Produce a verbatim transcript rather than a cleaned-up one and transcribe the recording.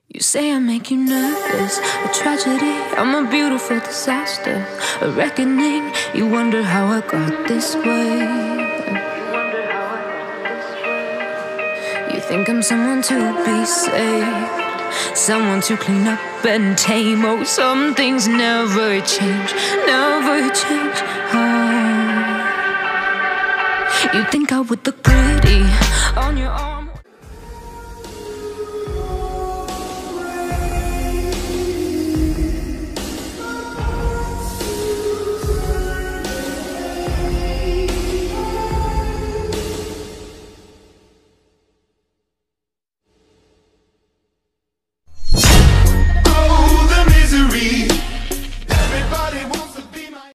You say I make you nervous, a tragedy, I'm a beautiful disaster, a reckoning, you wonder how I got this way. You think I'm someone to be saved, someone to clean up and tame. Oh, some things never change, never change. Oh. You think I would look pretty on your own.